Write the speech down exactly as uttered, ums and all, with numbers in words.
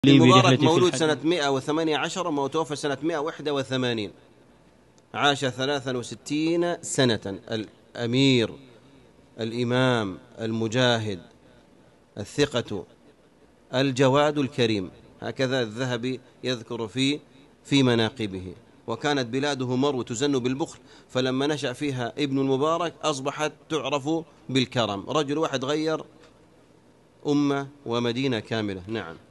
المبارك مولود سنة مئة وثمانية عشر ومتوفى سنة مئة وواحد وثمانين، عاش ثلاثا وستين سنة. الأمير الإمام المجاهد الثقة الجواد الكريم، هكذا الذهبي يذكر في في مناقبه. وكانت بلاده مرو تزن بالبخل، فلما نشأ فيها ابن المبارك أصبحت تعرف بالكرم. رجل واحد غير أمة ومدينة كاملة. نعم.